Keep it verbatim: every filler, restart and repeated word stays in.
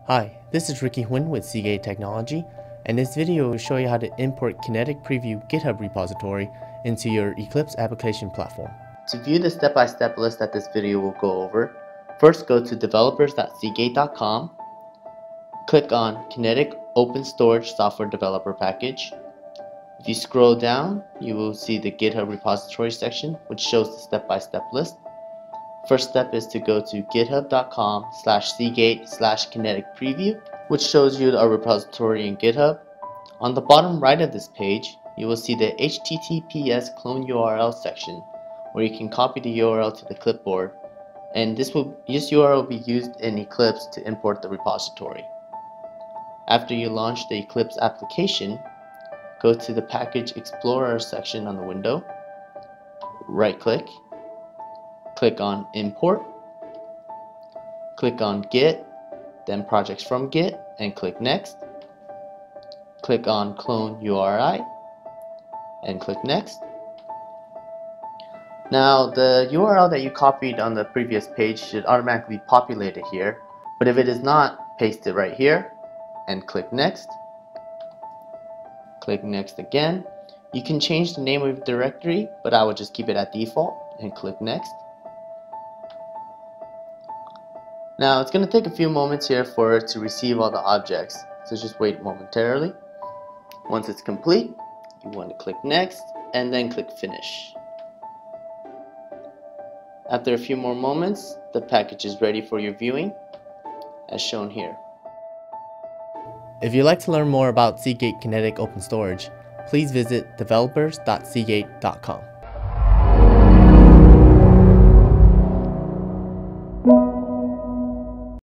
Hi, this is Ricky Huynh with Seagate Technology, and this video will show you how to import Kinetic-Preview GitHub repository into your Eclipse application platform. To view the step-by-step list that this video will go over, first go to developers dot seagate dot com, click on Kinetic Open Storage Software Developer Package. If you scroll down, you will see the GitHub repository section, which shows the step-by-step list. First step is to go to github dot com slash seagate slash kinetic preview, which shows you our repository in GitHub. On the bottom right of this page, you will see the H T T P S clone U R L section, where you can copy the U R L to the clipboard, and this will this U R L will be used in Eclipse to import the repository. After you launch the Eclipse application, go to the Package Explorer section on the window, right-click, click on Import, click on Git, then Projects from Git, and click Next. Click on Clone U R I, and click Next. Now, the U R L that you copied on the previous page should automatically be populated here, but if it is not, paste it right here, and click Next. Click Next again. You can change the name of your directory, but I would just keep it at default, and click Next. Now it's going to take a few moments here for it to receive all the objects, so just wait momentarily. Once it's complete, you want to click Next and then click Finish. After a few more moments, the package is ready for your viewing, as shown here. If you'd like to learn more about Seagate Kinetic Open Storage, please visit developers dot seagate dot com.